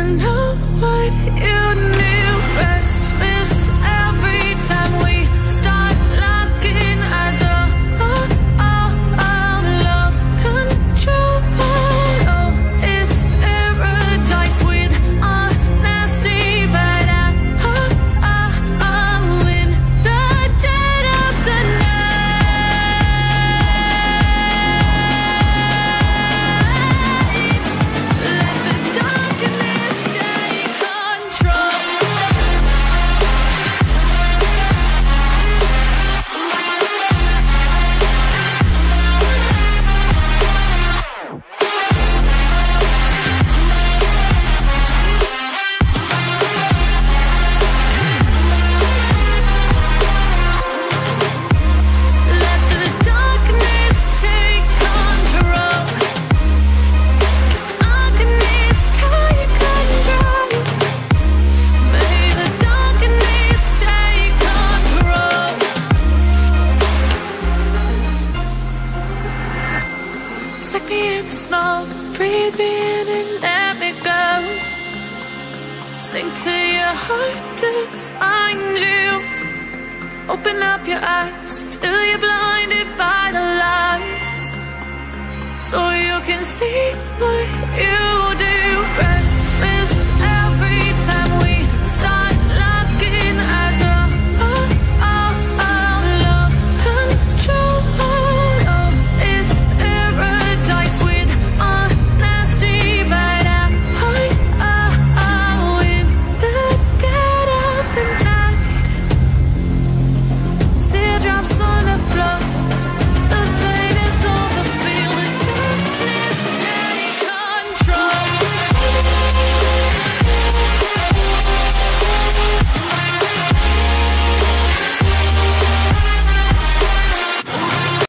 know what you knew. Restless every time we start locking eyes. Lost control. Oh, it's paradise with honesty, but I'm in the dead of the night. Let the darkness take control. Let the darkness take control. Darkness take control. May the darkness take control. Take me in the smoke, breathe me in and let me go. Sink to your heart to find you. Open up your eyes till you're blinded by the lies, so you can see what you do.